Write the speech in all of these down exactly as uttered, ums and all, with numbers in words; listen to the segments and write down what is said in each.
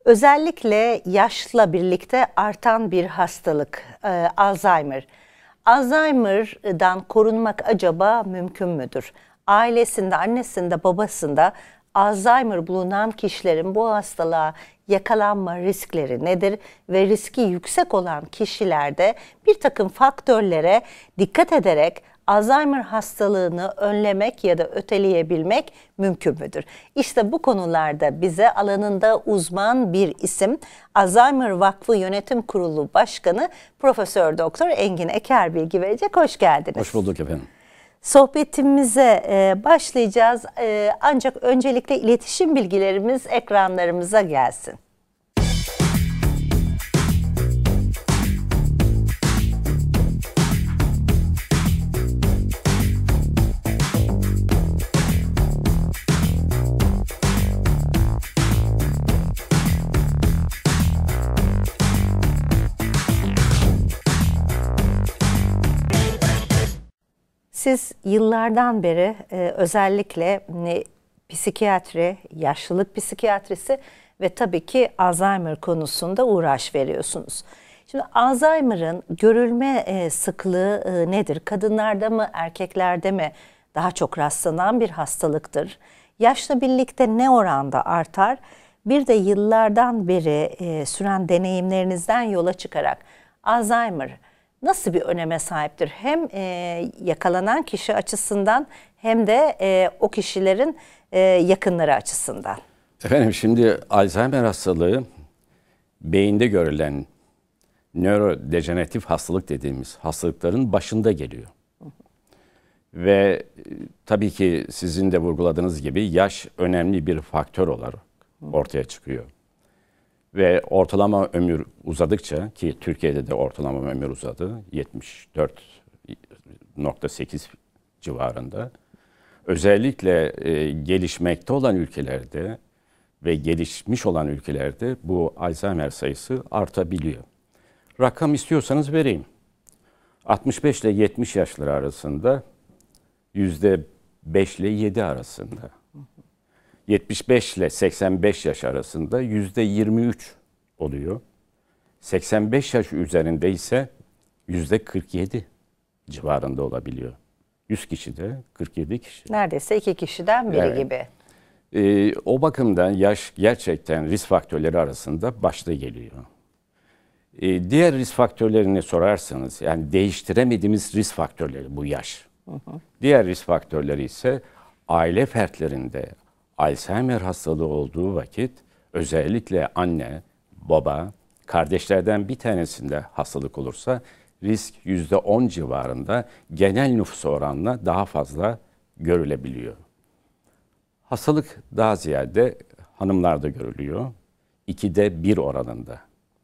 Özellikle yaşla birlikte artan bir hastalık, e, Alzheimer. Alzheimer'dan korunmak acaba mümkün müdür? Ailesinde, annesinde, babasında Alzheimer bulunan kişilerin bu hastalığa yakalanma riskleri nedir? Ve riski yüksek olan kişilerde bir takım faktörlere dikkat ederek Alzheimer hastalığını önlemek ya da öteleyebilmek mümkün müdür? İşte bu konularda bize alanında uzman bir isim, Alzheimer Vakfı Yönetim Kurulu Başkanı Profesör Doktor Engin Eker bilgi verecek. Hoş geldiniz. Hoş bulduk efendim. Sohbetimize e, başlayacağız. E, ancak öncelikle iletişim bilgilerimiz ekranlarımıza gelsin. Siz yıllardan beri e, özellikle e, psikiyatri, yaşlılık psikiyatrisi ve tabii ki Alzheimer konusunda uğraş veriyorsunuz. Şimdi Alzheimer'ın görülme e, sıklığı e, nedir? Kadınlarda mı, erkeklerde mi daha çok rastlanan bir hastalıktır? Yaşla birlikte ne oranda artar? Bir de yıllardan beri e, süren deneyimlerinizden yola çıkarak Alzheimer nasıl bir öneme sahiptir? Hem e, yakalanan kişi açısından hem de e, o kişilerin e, yakınları açısından. Efendim şimdi Alzheimer hastalığı beyinde görülen nörodejeneratif hastalık dediğimiz hastalıkların başında geliyor. Hı hı. Ve tabii ki sizin de vurguladığınız gibi yaş önemli bir faktör olarak ortaya çıkıyor. Ve ortalama ömür uzadıkça, ki Türkiye'de de ortalama ömür uzadı, yetmiş dört nokta sekiz civarında. Özellikle e, gelişmekte olan ülkelerde ve gelişmiş olan ülkelerde bu Alzheimer sayısı artabiliyor. Rakam istiyorsanız vereyim. altmış beş ile yetmiş yaşları arasında yüzde beş ile yedi arasında. yetmiş beş ile seksen beş yaş arasında yüzde yirmi üç oluyor. seksen beş yaş üzerinde ise yüzde kırk yedi civarında olabiliyor. yüz kişide kırk yedi kişi. Neredeyse iki kişiden biri evet. gibi. Ee, o bakımdan yaş gerçekten risk faktörleri arasında başta geliyor. Ee, diğer risk faktörlerini sorarsanız, yani değiştiremediğimiz risk faktörleri bu yaş. Hı hı. Diğer risk faktörleri ise aile fertlerinde Alzheimer hastalığı olduğu vakit özellikle anne, baba, kardeşlerden bir tanesinde hastalık olursa risk yüzde on civarında genel nüfus oranla daha fazla görülebiliyor. Hastalık daha ziyade hanımlarda görülüyor. ikide bir oranında.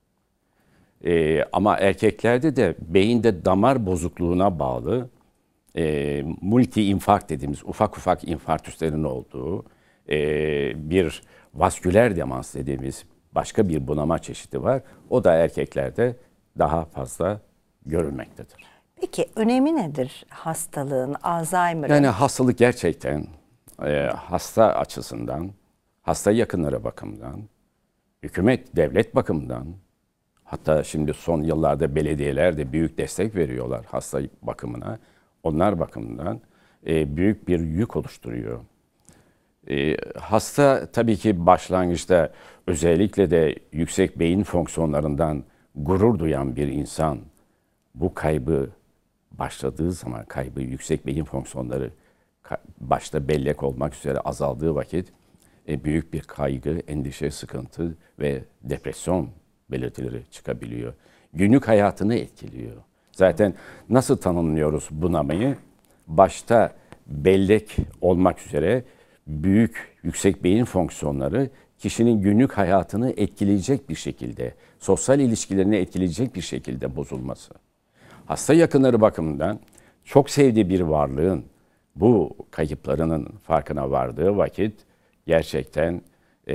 Ee, ama erkeklerde de beyinde damar bozukluğuna bağlı e, multi infarkt dediğimiz ufak ufak infarktüslerin olduğu, Ee, bir vasküler demans dediğimiz başka bir bunama çeşidi var. O da erkeklerde daha fazla görülmektedir. Peki önemi nedir hastalığın, Alzheimer'ın? Yani hastalık gerçekten e, hasta açısından, hasta yakınları bakımından, hükümet, devlet bakımından, hatta şimdi son yıllarda belediyeler de büyük destek veriyorlar hasta bakımına. Onlar bakımından e, büyük bir yük oluşturuyor. E, hasta tabii ki başlangıçta özellikle de yüksek beyin fonksiyonlarından gurur duyan bir insan bu kaybı başladığı zaman, kaybı yüksek beyin fonksiyonları başta bellek olmak üzere azaldığı vakit e, büyük bir kaygı, endişe, sıkıntı ve depresyon belirtileri çıkabiliyor. Günlük hayatını etkiliyor. Zaten nasıl tanımlıyoruz bunamayı? Başta bellek olmak üzere büyük yüksek beyin fonksiyonları kişinin günlük hayatını etkileyecek bir şekilde, sosyal ilişkilerini etkileyecek bir şekilde bozulması. Hasta yakınları bakımından çok sevdiği bir varlığın bu kayıplarının farkına vardığı vakit gerçekten e,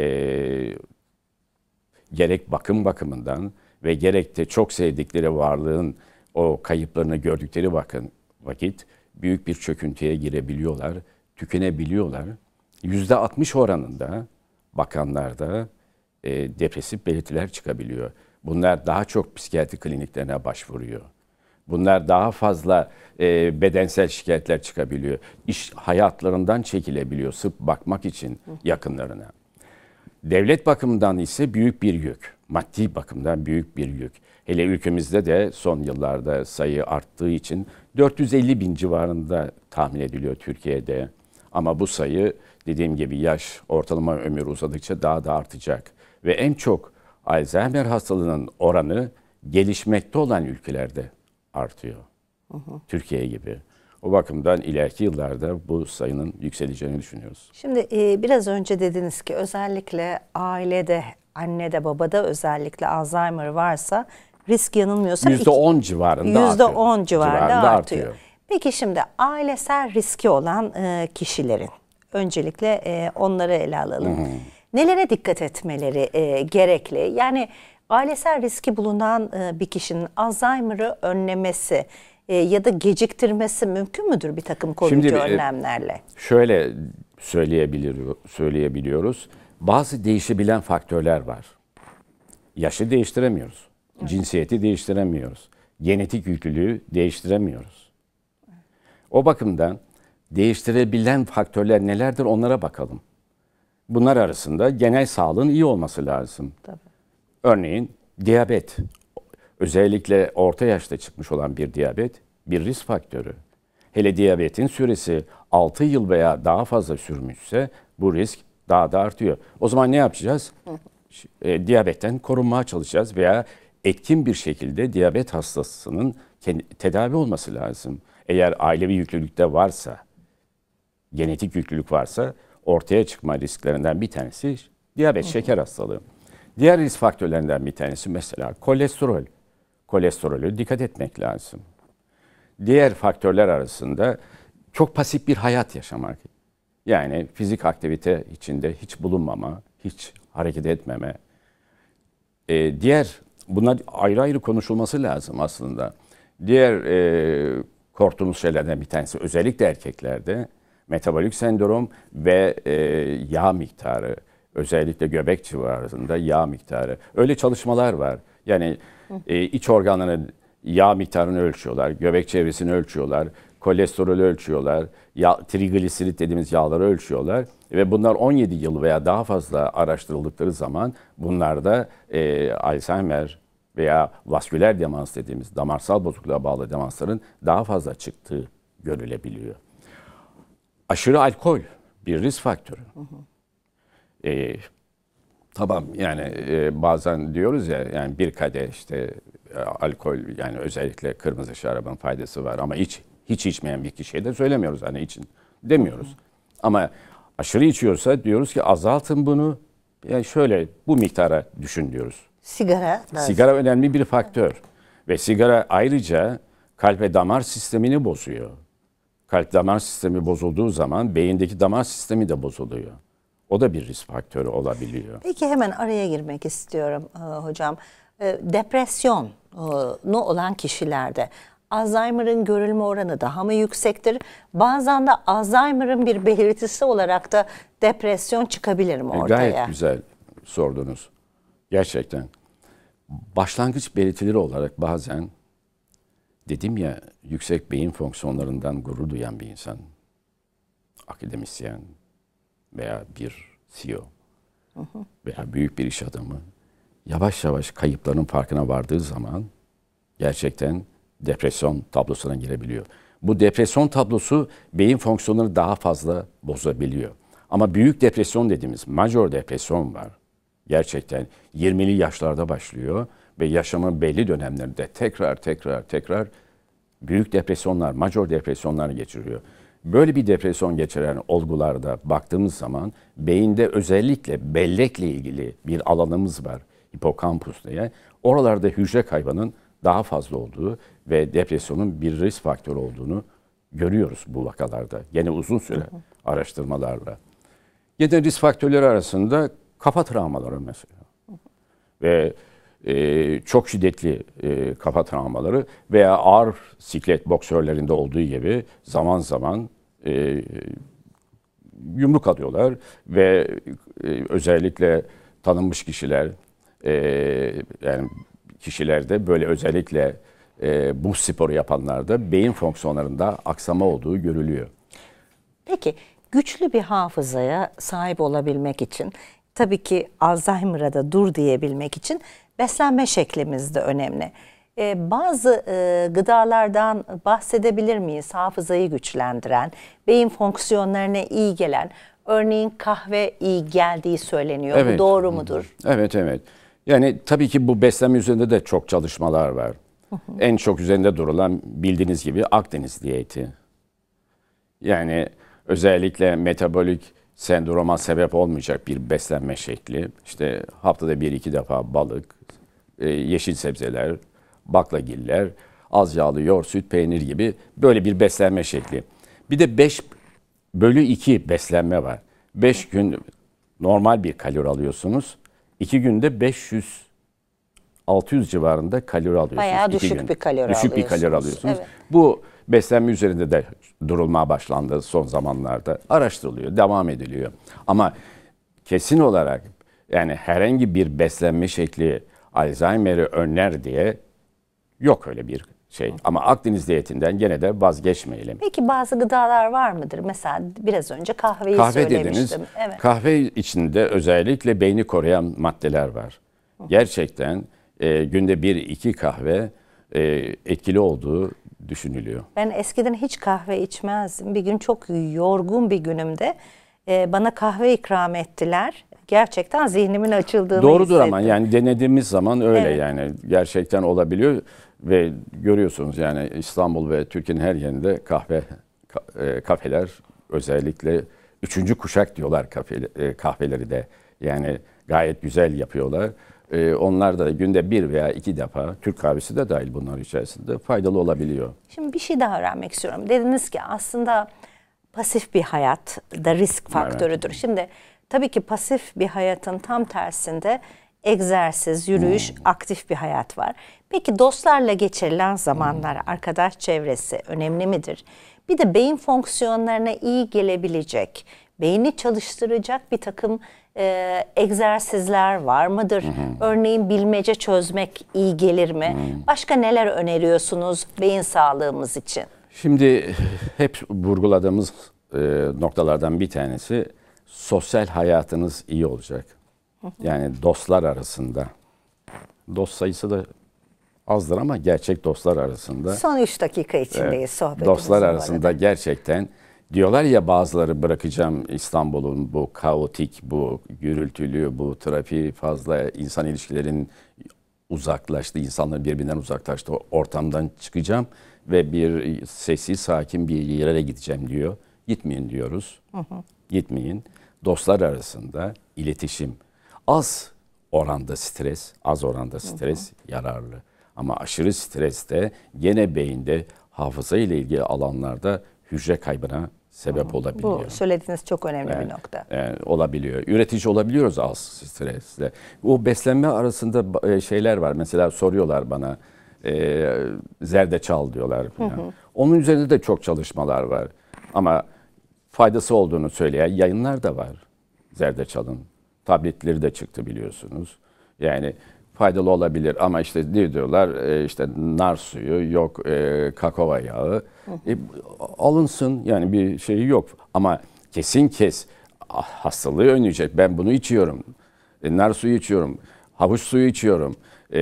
gerek bakım bakımından ve gerek de çok sevdikleri varlığın o kayıplarını gördükleri bakın, vakit büyük bir çöküntüye girebiliyorlar, tükenebiliyorlar. yüzde altmış oranında bakanlarda e, depresif belirtiler çıkabiliyor. Bunlar daha çok psikiyatri kliniklerine başvuruyor. Bunlar daha fazla e, bedensel şikayetler çıkabiliyor. İş hayatlarından çekilebiliyor sırf bakmak için yakınlarına. Devlet bakımından ise büyük bir yük. Maddi bakımdan büyük bir yük. Hele ülkemizde de son yıllarda sayı arttığı için dört yüz elli bin civarında tahmin ediliyor Türkiye'de. Ama bu sayı dediğim gibi yaş, ortalama ömür uzadıkça daha da artacak. Ve en çok Alzheimer hastalığının oranı gelişmekte olan ülkelerde artıyor. Hı hı. Türkiye gibi. O bakımdan ileriki yıllarda bu sayının yükseleceğini düşünüyoruz. Şimdi e, biraz önce dediniz ki özellikle ailede, annede, babada özellikle Alzheimer varsa risk yanılmıyorsam yüzde on civarında artıyor. yüzde on civarında, civarında artıyor. artıyor. Peki şimdi ailesel riski olan e, kişilerin öncelikle e, onları ele alalım. Hı hı. Nelere dikkat etmeleri e, gerekli? Yani ailesel riski bulunan e, bir kişinin Alzheimer'ı önlemesi e, ya da geciktirmesi mümkün müdür bir takım koruyucu Şimdi, önlemlerle? Şöyle söyleyebilir, söyleyebiliyoruz. Bazı değişebilen faktörler var. Yaşı değiştiremiyoruz. Evet. Cinsiyeti değiştiremiyoruz. Genetik yüklülüğü değiştiremiyoruz. Evet. O bakımdan değiştirebilen faktörler nelerdir onlara bakalım. Bunlar arasında genel sağlığın iyi olması lazım. Tabii. Örneğin diyabet, özellikle orta yaşta çıkmış olan bir diyabet bir risk faktörü. Hele diyabetin süresi altı yıl veya daha fazla sürmüşse bu risk daha da artıyor. O zaman ne yapacağız? E, diyabetten korunmaya çalışacağız veya etkin bir şekilde diyabet hastasının tedavi olması lazım. Eğer ailevi yüklülükte varsa, genetik yüklülük varsa ortaya çıkma risklerinden bir tanesi diyabet, şeker hastalığı. Diğer risk faktörlerinden bir tanesi mesela kolesterol. Kolesterolü dikkat etmek lazım. Diğer faktörler arasında çok pasif bir hayat yaşamak. Yani fizik aktivite içinde hiç bulunmama, hiç hareket etmeme. Ee, diğer, bunlar ayrı ayrı konuşulması lazım aslında. Diğer e, korktuğumuz şeylerden bir tanesi özellikle erkeklerde metabolik sendrom ve e, yağ miktarı. Özellikle göbek civarında yağ miktarı. Öyle çalışmalar var. Yani e, iç organların yağ miktarını ölçüyorlar, göbek çevresini ölçüyorlar, kolesterolü ölçüyorlar, yağ, trigliserit dediğimiz yağları ölçüyorlar. Ve bunlar on yedi yıl veya daha fazla araştırıldıkları zaman bunlarda e, Alzheimer veya vasküler demans dediğimiz damarsal bozukluğa bağlı demansların daha fazla çıktığı görülebiliyor. Aşırı alkol bir risk faktörü. Hı hı. E, tamam yani e, bazen diyoruz ya yani bir kadeh işte e, alkol yani özellikle kırmızı şarabın faydası var ama hiç hiç içmeyen bir kişiye de söylemiyoruz hani için demiyoruz. Hı hı. Ama aşırı içiyorsa diyoruz ki azaltın bunu yani şöyle bu miktara düşün diyoruz. Sigara. Sigara önemli bir faktör ve sigara ayrıca kalp ve damar sistemini bozuyor. Kalp damar sistemi bozulduğu zaman beyindeki damar sistemi de bozuluyor. O da bir risk faktörü olabiliyor. Peki hemen araya girmek istiyorum e, hocam. E, depresyonu olan kişilerde Alzheimer'ın görülme oranı daha mı yüksektir? Bazen de Alzheimer'ın bir belirtisi olarak da depresyon çıkabilir mi ortaya? Gayet güzel sordunuz. Gerçekten. Başlangıç belirtileri olarak bazen dedim ya yüksek beyin fonksiyonlarından gurur duyan bir insan, akademisyen veya bir C E O veya büyük bir iş adamı yavaş yavaş kayıpların farkına vardığı zaman gerçekten depresyon tablosuna girebiliyor. Bu depresyon tablosu beyin fonksiyonları daha fazla bozabiliyor. Ama büyük depresyon dediğimiz major depresyon var. Gerçekten yirmili yaşlarda başlıyor ve yaşamın belli dönemlerinde tekrar tekrar tekrar büyük depresyonlar, major depresyonlar geçiriyor. Böyle bir depresyon geçiren olgularda baktığımız zaman beyinde özellikle bellekle ilgili bir alanımız var. Hipokampus diye. Oralarda hücre kaybının daha fazla olduğu ve depresyonun bir risk faktörü olduğunu görüyoruz bu vakalarda. Yine uzun süre araştırmalarla. Yine risk faktörleri arasında kafa travmaları mesela. Ve e, çok şiddetli e, kafa travmaları veya ağır siklet boksörlerinde olduğu gibi zaman zaman e, yumruk atıyorlar ve e, özellikle tanınmış kişiler, e, yani kişilerde böyle özellikle e, bu sporu yapanlarda beyin fonksiyonlarında aksama olduğu görülüyor. Peki güçlü bir hafızaya sahip olabilmek için, tabii ki Alzheimer'a da dur diyebilmek için beslenme şeklimiz de önemli. Ee, bazı e, gıdalardan bahsedebilir miyiz? Hafızayı güçlendiren, beyin fonksiyonlarına iyi gelen, örneğin kahve iyi geldiği söyleniyor. Evet. Bu doğru mudur? Evet, evet. Yani tabii ki bu beslenme üzerinde de çok çalışmalar var. En çok üzerinde durulan bildiğiniz gibi Akdeniz diyeti. Yani özellikle metabolik sendroma sebep olmayacak bir beslenme şekli. İşte haftada bir iki defa balık, e, yeşil sebzeler, baklagiller, az yağlı yoğurt, süt, peynir gibi böyle bir beslenme şekli. Bir de beş bölü iki beslenme var. beş gün normal bir kalori alıyorsunuz. iki günde beş yüz altı yüz civarında kalori alıyorsunuz. Bayağı İki düşük gün. bir kalori düşük alıyorsunuz. bir kalori alıyorsunuz. Evet. Bu beslenme üzerinde de durulmaya başlandı son zamanlarda. Araştırılıyor, devam ediliyor. Ama kesin olarak yani herhangi bir beslenme şekli Alzheimer'i önler diye yok öyle bir şey. Ama Akdeniz diyetinden gene de vazgeçmeyelim. Peki bazı gıdalar var mıdır? Mesela biraz önce kahveyi Kahve söylemiştim. dediniz. Evet. Kahve içinde özellikle beyni koruyan maddeler var. Gerçekten e, günde bir iki kahve e, etkili olduğu düşünülüyor. Ben eskiden hiç kahve içmezdim. Bir gün çok yorgun bir günümde e, bana kahve ikram ettiler. Gerçekten zihnimin açıldığını Doğrudur hissettim. ama yani denediğimiz zaman öyle Evet. yani gerçekten olabiliyor ve görüyorsunuz yani İstanbul ve Türkiye'nin her yerinde kahve ka- e, kafeler özellikle üçüncü kuşak diyorlar kafe, e, kahveleri de yani gayet güzel yapıyorlar. E, onlar da günde bir veya iki defa Türk kahvesi de dahil bunlar içerisinde faydalı olabiliyor. Şimdi bir şey daha öğrenmek istiyorum. Dediniz ki aslında pasif bir hayat da risk faktörüdür. Şimdi tabii ki pasif bir hayatın tam tersinde egzersiz, yürüyüş, hmm. aktif bir hayat var. Peki dostlarla geçirilen zamanlar, hmm. arkadaş çevresi önemli midir? Bir de beyin fonksiyonlarına iyi gelebilecek, beyni çalıştıracak bir takım e, egzersizler var mıdır? Hmm. Örneğin bilmece çözmek iyi gelir mi? Hmm. Başka neler öneriyorsunuz beyin sağlığımız için? Şimdi hep vurguladığımız e, noktalardan bir tanesi sosyal hayatınız iyi olacak. Yani dostlar arasında. Dost sayısı da azdır ama gerçek dostlar arasında. Son üç dakika içindeyiz evet, sohbetimizin. Dostlar arasında gerçekten diyorlar ya bazıları bırakacağım İstanbul'un bu kaotik, bu gürültülü, bu trafiği fazla insan ilişkilerin uzaklaştı, insanlar birbirinden uzaklaştı ortamdan çıkacağım ve bir sessiz, sakin bir yere gideceğim diyor. Gitmeyin diyoruz. Hı hı. Gitmeyin. Dostlar arasında iletişim. Az oranda stres, az oranda stres hı hı. yararlı. Ama aşırı stres de gene beyinde hafıza ile ilgili alanlarda hücre kaybına sebep hı. olabiliyor. Bu söylediğiniz çok önemli yani, bir nokta. Yani olabiliyor. Üretici olabiliyoruz az stresle. O beslenme arasında şeyler var. Mesela soruyorlar bana e, zerdeçal diyorlar. Hı hı. Onun üzerinde de çok çalışmalar var. Ama faydası olduğunu söyleyen yayınlar da var. Zerdeçalın tabletleri de çıktı biliyorsunuz. Yani faydalı olabilir ama işte ne diyorlar işte nar suyu yok e, kakao yağı e, alınsın yani bir şeyi yok ama kesin kes ah, hastalığı önleyecek ben bunu içiyorum e, nar suyu içiyorum havuç suyu içiyorum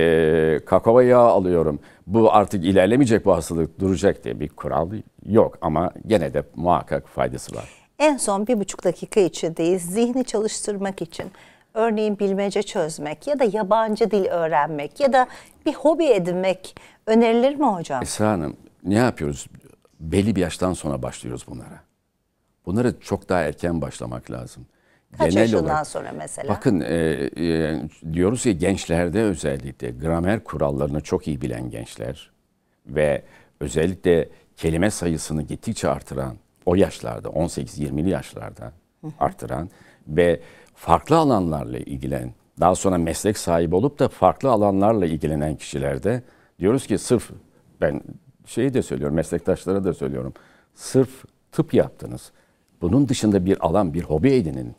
e, kakao yağı alıyorum bu artık ilerlemeyecek bu hastalık duracak diye bir kural yok ama gene de muhakkak faydası var. En son bir buçuk dakika içindeyiz. Zihni çalıştırmak için örneğin bilmece çözmek ya da yabancı dil öğrenmek ya da bir hobi edinmek önerilir mi hocam? Esra Hanım ne yapıyoruz? Belli bir yaştan sonra başlıyoruz bunlara. Bunlara çok daha erken başlamak lazım. Kaç Genel yaşından olarak, sonra mesela? Bakın e, e, diyoruz ya gençlerde özellikle gramer kurallarını çok iyi bilen gençler ve özellikle kelime sayısını gittikçe artıran o yaşlarda on sekiz yirmili yaşlarda hı hı. artıran ve farklı alanlarla ilgilen, daha sonra meslek sahibi olup da farklı alanlarla ilgilenen kişilerde diyoruz ki sırf ben şeyi de söylüyorum, meslektaşlara da söylüyorum. Sırf tıp yaptınız. Bunun dışında bir alan, bir hobi edinin.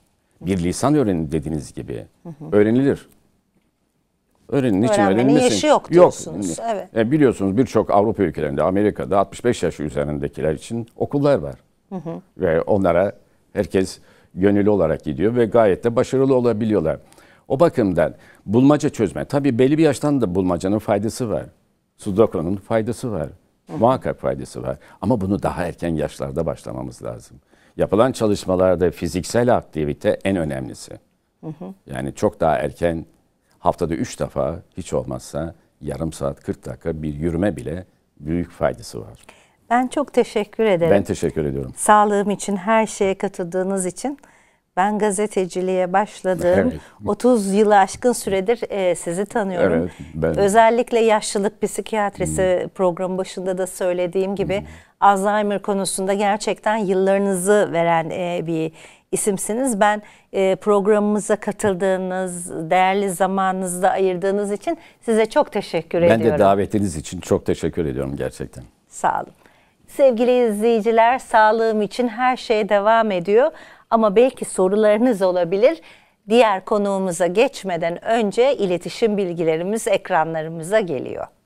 Bir lisan öğrenin dediğiniz gibi. Hı hı. Öğrenilir. Öğrenin, niçin Öğrenmenin öğrenilmesin? yaşı yok diyorsunuz. Yok. Evet. E, biliyorsunuz birçok Avrupa ülkelerinde, Amerika'da altmış beş yaş üzerindekiler için okullar var. Hı hı. Ve onlara herkes gönüllü olarak gidiyor ve gayet de başarılı olabiliyorlar. O bakımdan bulmaca çözme. Tabii belli bir yaştan da bulmacanın faydası var. Sudoku'nun faydası var. Hı hı. Muhakkak faydası var. Ama bunu daha erken yaşlarda başlamamız lazım. Yapılan çalışmalarda fiziksel aktivite en önemlisi. Hı hı. Yani çok daha erken, haftada üç defa hiç olmazsa yarım saat kırk dakika bir yürüme bile büyük faydası var. Ben çok teşekkür ederim. Ben teşekkür ediyorum. Sağlığım için, her şeye katıldığınız için. Ben gazeteciliğe başladığım evet. otuz yılı aşkın süredir e, sizi tanıyorum. Evet, ben... Özellikle yaşlılık psikiyatrisi hmm. programı başında da söylediğim gibi hmm. Alzheimer konusunda gerçekten yıllarınızı veren e, bir isimsiniz. Ben e, programımıza katıldığınız, değerli zamanınızı da ayırdığınız için size çok teşekkür ben ediyorum. Ben de davetiniz için çok teşekkür ediyorum gerçekten. Sağ olun. Sevgili izleyiciler, sağlığım için her şey devam ediyor. Ama belki sorularınız olabilir. Diğer konuğumuza geçmeden önce iletişim bilgilerimiz ekranlarımıza geliyor.